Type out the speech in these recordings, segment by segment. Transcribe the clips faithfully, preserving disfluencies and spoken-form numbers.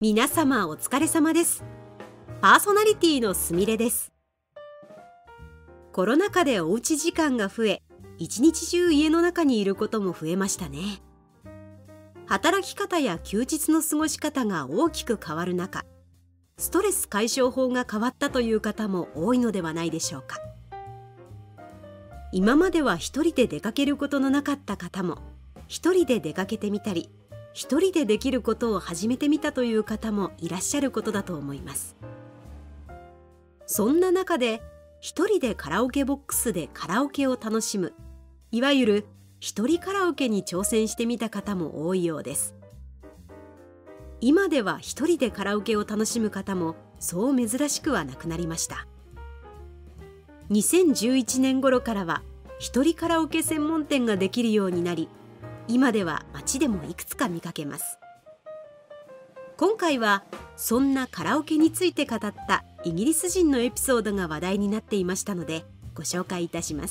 皆様お疲れ様です。パーソナリティのすみれです。コロナ禍でおうち時間が増え、一日中家の中にいることも増えましたね。働き方や休日の過ごし方が大きく変わる中、ストレス解消法が変わったという方も多いのではないでしょうか。今までは一人で出かけることのなかった方も、一人で出かけてみたり、一人でできることを始めてみたという方もいらっしゃることだと思います。そんな中で、一人でカラオケボックスでカラオケを楽しむ、いわゆる一人カラオケに挑戦してみた方も多いようです。今では一人でカラオケを楽しむ方もそう珍しくはなくなりました。にせんじゅういちねん頃からは一人カラオケ専門店ができるようになり、今では街でもいくつか見かけます。今回はそんなカラオケについて語ったイギリス人のエピソードが話題になっていましたのでご紹介いたします。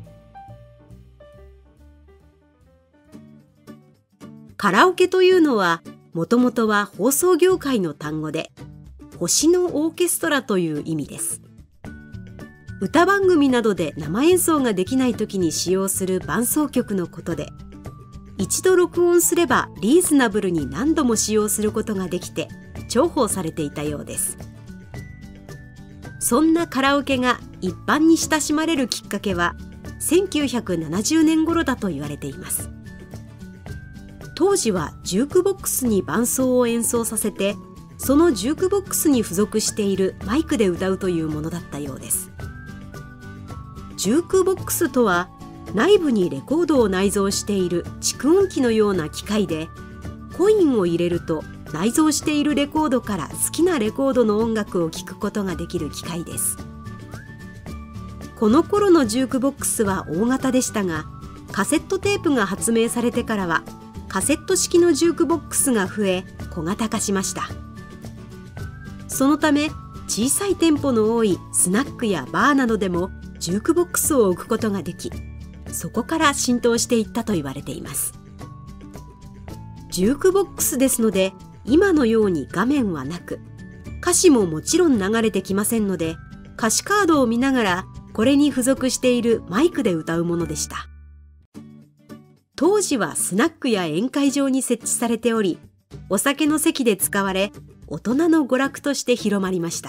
カラオケというのはもともとは放送業界の単語で星のオーケストラという意味です。歌番組などで生演奏ができない時に使用する伴奏曲のことで、一度録音すればリーズナブルに何度も使用することができて重宝されていたようです。そんなカラオケが一般に親しまれるきっかけはせんきゅうひゃくななじゅうねん頃だと言われています。当時はジュークボックスに伴奏を演奏させて、そのジュークボックスに付属しているマイクで歌うというものだったようです。ジュークボックスとは内部にレコードを内蔵している蓄音機のような機械で、コインを入れると内蔵しているレコードから好きなレコードの音楽を聴くことができる機械です。この頃のジュークボックスは大型でしたが、カセットテープが発明されてからはカセット式のジュークボックスが増え小型化しました。そのため小さい店舗の多いスナックやバーなどでもジュークボックスを置くことができ、そこから浸透していったと言われています。ジュークボックスですので今のように画面はなく、歌詞ももちろん流れてきませんので、歌詞カードを見ながらこれに付属しているマイクで歌うものでした。当時はスナックや宴会場に設置されており、お酒の席で使われ、大人の娯楽として広まりました。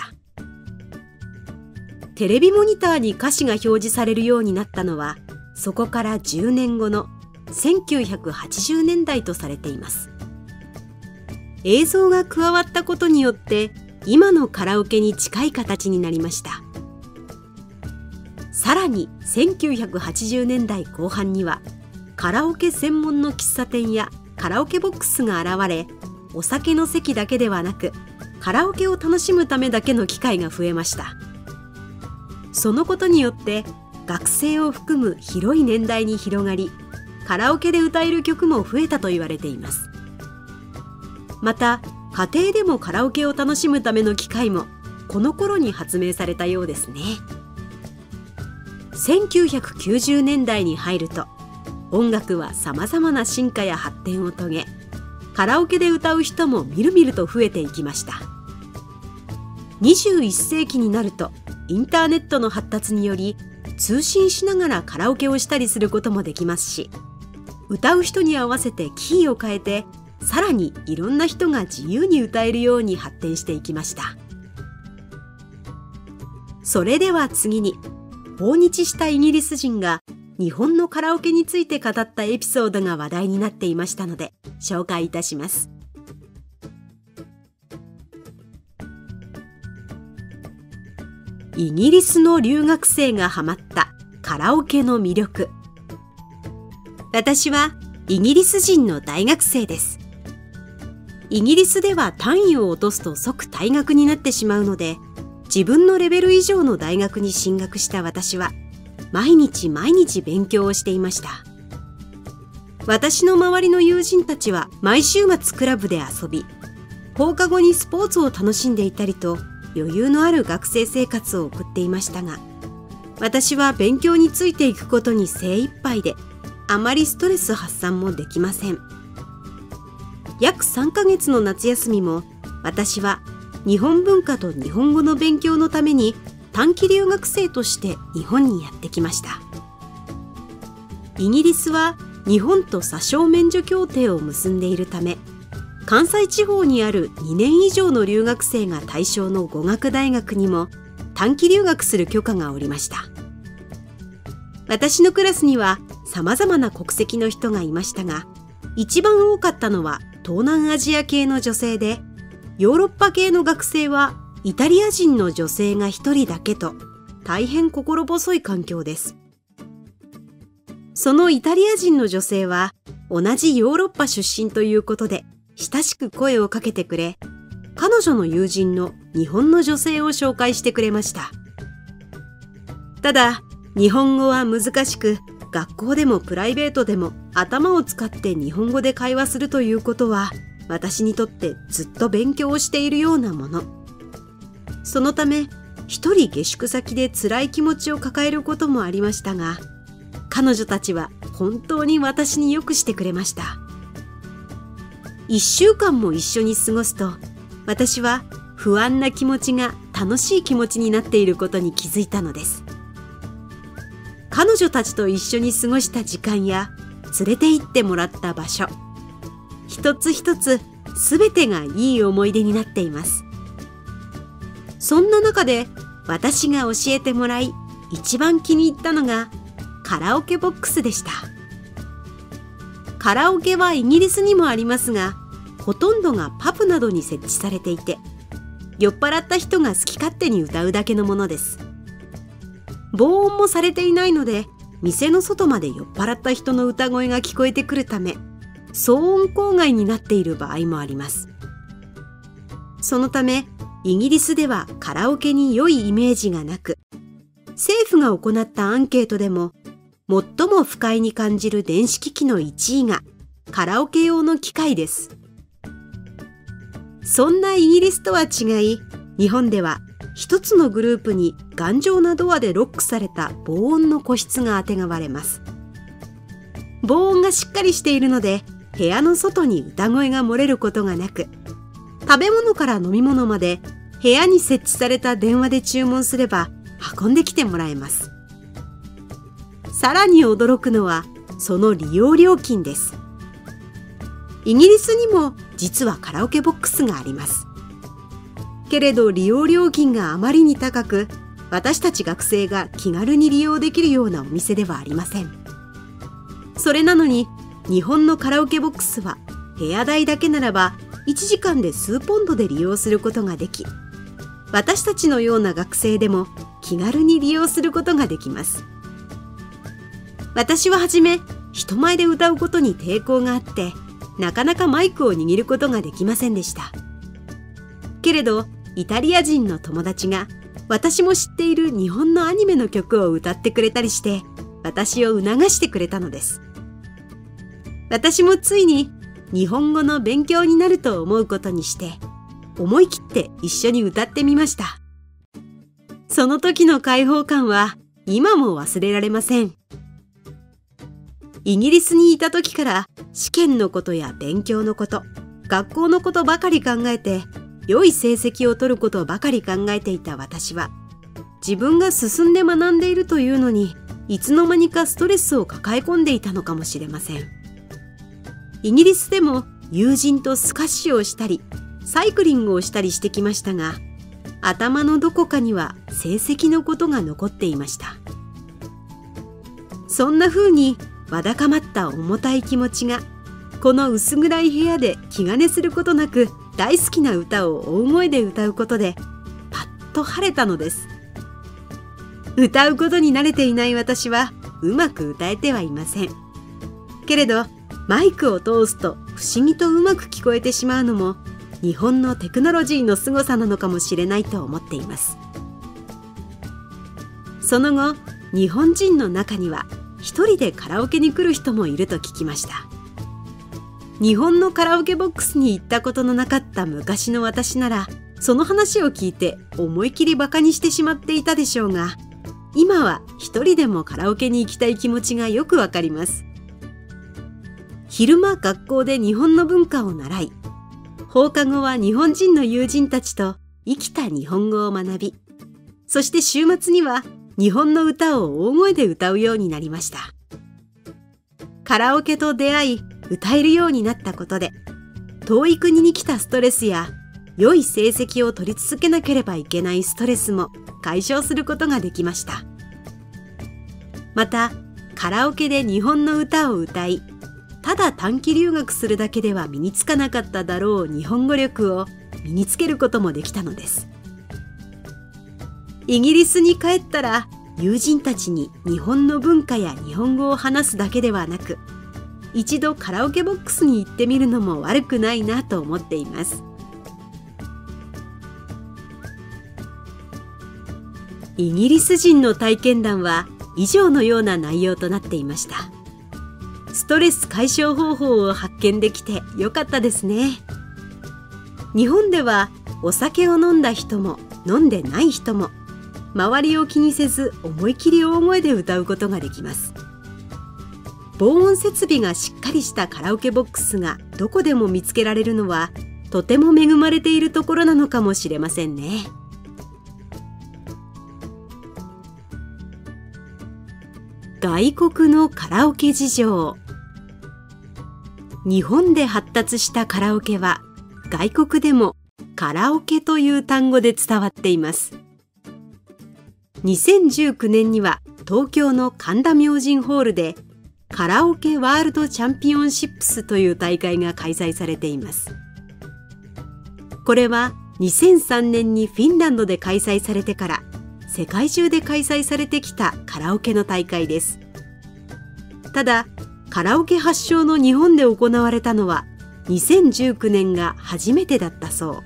テレビモニターに歌詞が表示されるようになったのは、そこからじゅうねんごのせんきゅうひゃくはちじゅうねんだいとされています。映像が加わったことによって今のカラオケに近い形になりました。さらにせんきゅうひゃくはちじゅうねんだいこう半にはカラオケ専門の喫茶店やカラオケボックスが現れ、お酒の席だけではなくカラオケを楽しむためだけの機会が増えました。そのことによって学生を含む広い年代に広がり、カラオケで歌える曲も増えたと言われています。また家庭でもカラオケを楽しむための機械もこの頃に発明されたようですね。せんきゅうひゃくきゅうじゅうねんだいに入ると音楽はさまざまな進化や発展を遂げ、カラオケで歌う人もみるみると増えていきました。にじゅういっせいきになるとインターネットの発達により通信しながらカラオケをしたりすることもできますし、歌う人に合わせてキーを変えて、さらにいろんな人が自由に歌えるように発展していきました。それでは次に、訪日したイギリス人が日本のカラオケについて語ったエピソードが話題になっていましたので紹介いたします。イギリスの留学生がハマったカラオケの魅力。私はイギリス人の大学生です。イギリスでは単位を落とすと即退学になってしまうので、自分のレベル以上の大学に進学した私は毎日毎日勉強をしていました。私の周りの友人たちは毎週末クラブで遊び、放課後にスポーツを楽しんでいたりと余裕のある学生生活を送っていましたが、私は勉強についていくことに精一杯で、あまりストレス発散もできません。約さんかげつの夏休みも私は日本文化と日本語の勉強のために短期留学生として日本にやってきました。イギリスは日本と査証免除協定を結んでいるため、関西地方にあるにねん以上の留学生が対象の語学大学にも短期留学する許可が下りました。私のクラスにはさまざまな国籍の人がいましたが、一番多かったのは東南アジア系の女性で、ヨーロッパ系の学生はイタリア人の女性が一人だけと、大変心細い環境です。そのイタリア人の女性は同じヨーロッパ出身ということで親しく声をかけてくれ、彼女の友人の日本の女性を紹介してくれました。ただ、日本語は難しく、学校でもプライベートでも頭を使って日本語で会話するということは、私にとってずっと勉強をしているようなもの。そのため、一人下宿先で辛い気持ちを抱えることもありましたが、彼女たちは本当に私によくしてくれました。一週間も一緒に過ごすと、私は不安な気持ちが楽しい気持ちになっていることに気づいたのです。彼女たちと一緒に過ごした時間や連れて行ってもらった場所、一つ一つすべてがいい思い出になっています。そんな中で私が教えてもらい一番気に入ったのがカラオケボックスでした。カラオケはイギリスにもありますが、ほとんどがパブなどに設置されていて、酔っ払った人が好き勝手に歌うだけのものです。防音もされていないので、店の外まで酔っ払った人の歌声が聞こえてくるため、騒音郊外になっている場合もあります。そのため、イギリスではカラオケに良いイメージがなく、政府が行ったアンケートでも、最も不快に感じる電子機器のいちいがカラオケ用の機械です。そんなイギリスとは違い、日本では一つのグループに頑丈なドアでロックされた防音の個室があてがわれます。防音がしっかりしているので、部屋の外に歌声が漏れることがなく、食べ物から飲み物まで部屋に設置された電話で注文すれば運んできてもらえます。さらに驚くのはその利用料金です。イギリスにも実はカラオケボックスがあります。けれど利用料金があまりに高く、私たち学生が気軽に利用できるようなお店ではありません。それなのに日本のカラオケボックスは部屋代だけならばいちじかんで数ポンドで利用することができ、私たちのような学生でも気軽に利用することができます。私ははじめ人前で歌うことに抵抗があって、なかなかマイクを握ることができませんでした。けれどイタリア人の友達が私も知っている日本のアニメの曲を歌ってくれたりして、私を促してくれたのです。私もついに日本語の勉強になると思うことにして、思い切って一緒に歌ってみました。その時の解放感は今も忘れられません。イギリスにいた時から試験のことや勉強のこと、学校のことばかり考えて、良い成績を取ることばかり考えていた私は、自分が進んで学んでいるというのに、いつの間にかストレスを抱え込んでいたのかもしれません。イギリスでも友人とスカッシュをしたり、サイクリングをしたりしてきましたが、頭のどこかには成績のことが残っていました。そんな風にわだかまった重たい気持ちが、この薄暗い部屋で気兼ねすることなく大好きな歌を大声で歌うことでパッと晴れたのです。歌うことに慣れていない私はうまく歌えてはいません。けれどマイクを通すと不思議とうまく聞こえてしまうのも日本のテクノロジーの凄さなのかもしれないと思っています。その後、日本人の中には一人でカラオケに来る人もいると聞きました。日本のカラオケボックスに行ったことのなかった昔の私なら、その話を聞いて思い切りバカにしてしまっていたでしょうが、今は一人でもカラオケに行きたい気持ちがよくわかります。昼間学校で日本の文化を習い、 放課後は日本人の友人たちと生きた日本語を学び、そして週末には日本の歌を大声で歌うようになりました。カラオケと出会い、歌えるようになったことで、遠い国に来たストレスや良い成績を取り続けなければいけないストレスも解消することができました。また、カラオケで日本の歌を歌い、ただ短期留学するだけでは身につかなかっただろう日本語力を身につけることもできたのです。イギリスに帰ったら、友人たちに日本の文化や日本語を話すだけではなく、一度カラオケボックスに行ってみるのも悪くないなと思っています。イギリス人の体験談は以上のような内容となっていました。ストレス解消方法を発見できてよかったですね。日本ではお酒を飲んだ人も飲んでない人も周りを気にせず思い切り大声で歌うことができます。防音設備がしっかりしたカラオケボックスがどこでも見つけられるのはとても恵まれているところなのかもしれませんね。外国のカラオケ事情。日本で発達したカラオケは外国でもカラオケという単語で伝わっています。にせんじゅうきゅうねんには東京の神田明神ホールでカラオケワールドチャンピオンシップスという大会が開催されています。これはにせんさんねんにフィンランドで開催されてから世界中で開催されてきたカラオケの大会です。ただ、カラオケ発祥の日本で行われたのはにせんじゅうきゅうねんが初めてだったそう。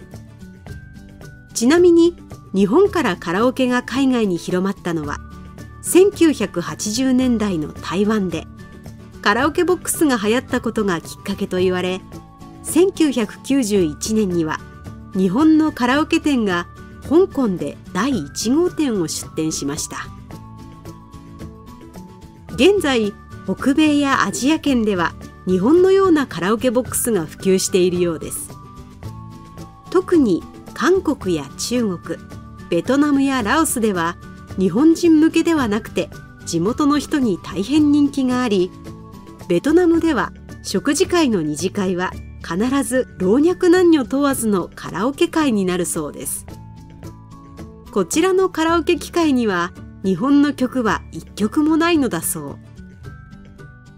ちなみに日本からカラオケが海外に広まったのはせんきゅうひゃくはちじゅうねんだいの台湾でカラオケボックスが流行ったことがきっかけと言われ、せんきゅうひゃくきゅうじゅういちねんには日本のカラオケ店が香港でだいいちごうてんを出店しました。現在北米やアジア圏では日本のようなカラオケボックスが普及しているようです。特に韓国や中国、ベトナムやラオスでは日本人向けではなくて地元の人に大変人気があり、ベトナムでは食事会の二次会は必ず老若男女問わずのカラオケ会になるそうです。こちらのカラオケ機械には日本の曲はいっきょくもないのだそう。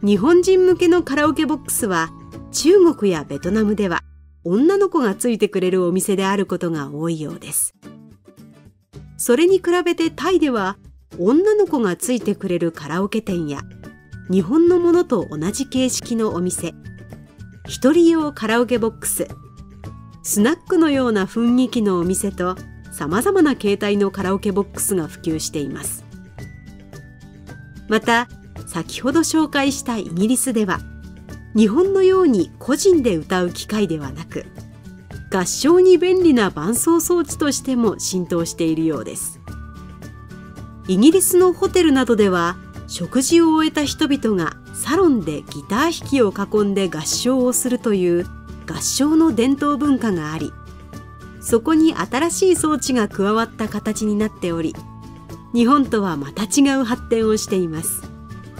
日本人向けのカラオケボックスは中国やベトナムでは女の子がついてくれるお店であることが多いようです。それに比べてタイでは女の子がついてくれるカラオケ店や日本のものと同じ形式のお店、一人用カラオケボックス、スナックのような雰囲気のお店とさまざまな形態のカラオケボックスが普及しています。また先ほど紹介したイギリスでは日本のように個人で歌う機械ではなく合唱に便利な伴奏装置としても浸透しているようです。イギリスのホテルなどでは食事を終えた人々がサロンでギター弾きを囲んで合唱をするという合唱の伝統文化があり、そこに新しい装置が加わった形になっており、日本とはまた違う発展をしています。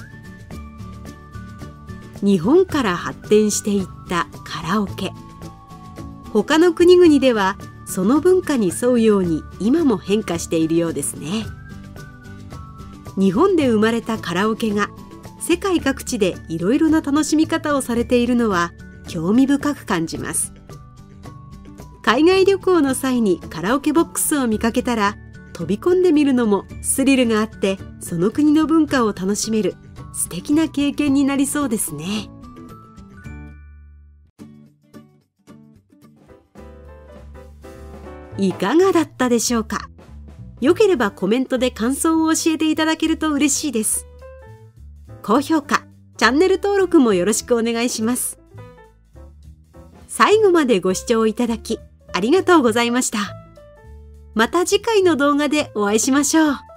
日本から発展していったカラオケ。他の国々ではその文化に沿うように今も変化しているようですね。日本で生まれたカラオケが世界各地でいろいろな楽しみ方をされているのは興味深く感じます。海外旅行の際にカラオケボックスを見かけたら飛び込んでみるのもスリルがあってその国の文化を楽しめる素敵な経験になりそうですね。いかがだったでしょうか。よければコメントで感想を教えていただけると嬉しいです。高評価、チャンネル登録もよろしくお願いします。最後までご視聴いただきありがとうございました。また次回の動画でお会いしましょう。